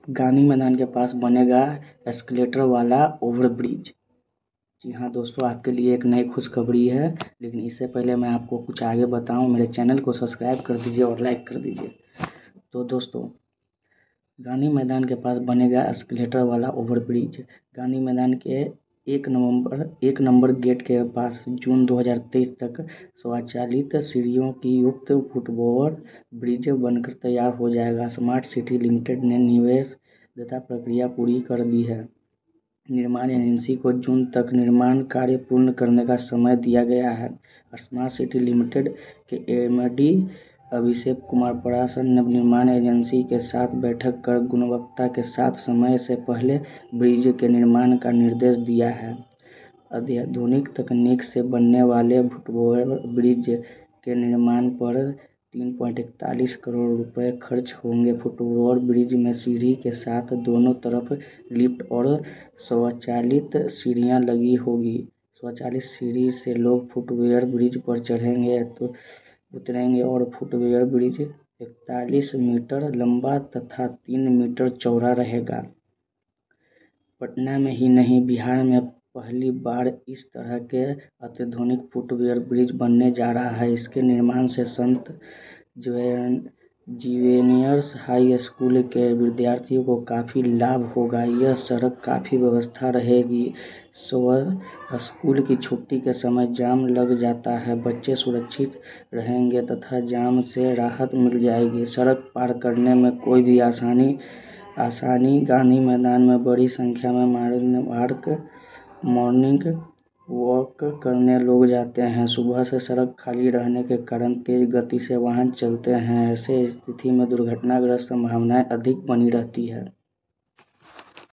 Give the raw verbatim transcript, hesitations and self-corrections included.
गांधी मैदान के पास बनेगा एस्केलेटर वाला ओवरब्रिज। जी हाँ दोस्तों, आपके लिए एक नई खुशखबरी है, लेकिन इससे पहले मैं आपको कुछ आगे बताऊं, मेरे चैनल को सब्सक्राइब कर दीजिए और लाइक कर दीजिए। तो दोस्तों, गांधी मैदान के पास बनेगा एस्केलेटर वाला ओवरब्रिज। गांधी मैदान के एक नवंबर एक नंबर गेट के पास जून दो हज़ार तेईस तक स्वचालित सीढ़ियों की युक्त फुटओवर ब्रिज बनकर तैयार हो जाएगा। स्मार्ट सिटी लिमिटेड ने निवेश दाता प्रक्रिया पूरी कर दी है। निर्माण एजेंसी को जून तक निर्माण कार्य पूर्ण करने का समय दिया गया है। स्मार्ट सिटी लिमिटेड के एमडी अभिषेक कुमार पराशर ने निर्माण एजेंसी के साथ बैठक कर गुणवत्ता के साथ समय से पहले ब्रिज के निर्माण का निर्देश दिया है। अत्याधुनिक तकनीक से बनने वाले फुटओवर ब्रिज के निर्माण पर तीन पॉइंट इकतालीस करोड़ रुपए खर्च होंगे। फुटओवर ब्रिज में सीढ़ी के साथ दोनों तरफ लिफ्ट और स्वचालित सीढ़ियां लगी होगी। स्वचालित सीढ़ी से लोग फुटओवर ब्रिज पर चढ़ेंगे तो उतरेंगे और फुटओवर ब्रिज इकतालीस मीटर लंबा तथा तीन मीटर चौड़ा रहेगा। पटना में ही नहीं, बिहार में पहली बार इस तरह के अत्याधुनिक फुटओवर ब्रिज बनने जा रहा है। इसके निर्माण से संत जीवेनियर्स हाई स्कूल के विद्यार्थियों को काफ़ी लाभ होगा। यह सड़क काफ़ी व्यवस्था रहेगी। सुबह स्कूल की छुट्टी के समय जाम लग जाता है, बच्चे सुरक्षित रहेंगे तथा जाम से राहत मिल जाएगी। सड़क पार करने में कोई भी आसानी आसानी गांधी मैदान में बड़ी संख्या में मॉर्निंग वॉक करने लोग जाते हैं। सुबह से सड़क खाली रहने के कारण तेज गति से वाहन चलते हैं। ऐसे स्थिति में दुर्घटनाग्रस्त संभावनाएं अधिक बनी रहती है।